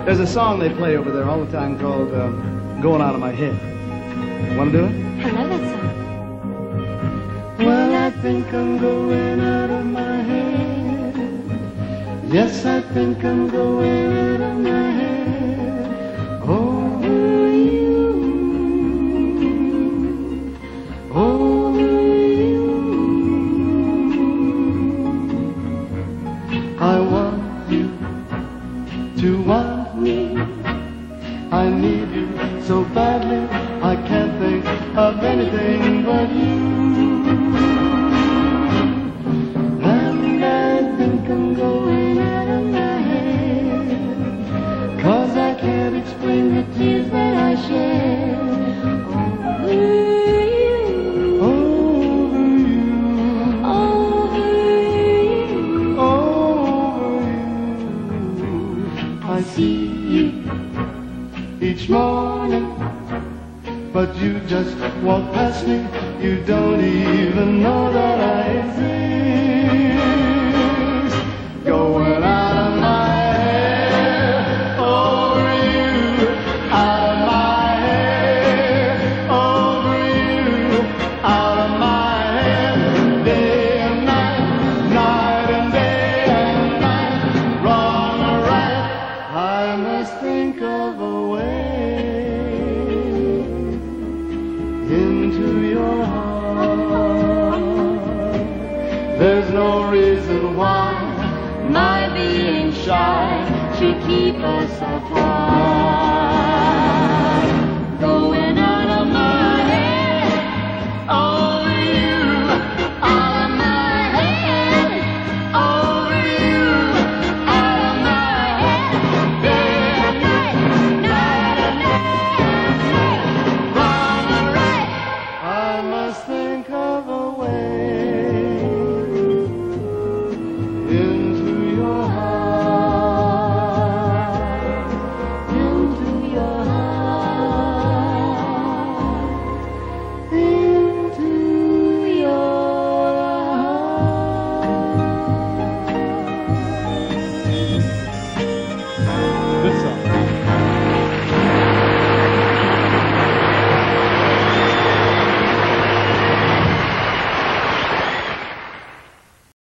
There's a song they play over there all the time called Going Out of My Head. Want to do it? I love that song. Well, I think I'm going out of my head. Yes, I think I'm going out of my head. Over you. Over you. I want you to want me. I need you so badly, I can't think of anything but you. And I think I'm going out of my head, 'cause I can't explain the tears that I shed. Over you, over you, over you, over you. I see you each morning, but you just walk past me. You don't even know that I exist. Going out of my head over you, out of my head over you, out of my head, day and night, night and day and night, wrong or right, I must think of a way into your heart. There's no reason why my being shy should keep us apart.